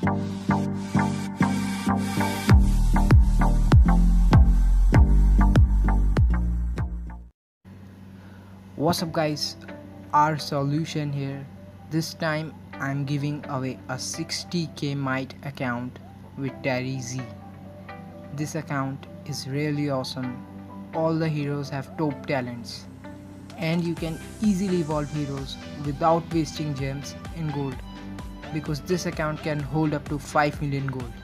What's up guys, our solution here. This time I'm giving away a 60k Might account with Terry Z. This account is really awesome. All the heroes have top talents and you can easily evolve heroes without wasting gems in gold, because this account can hold up to 5 million gold.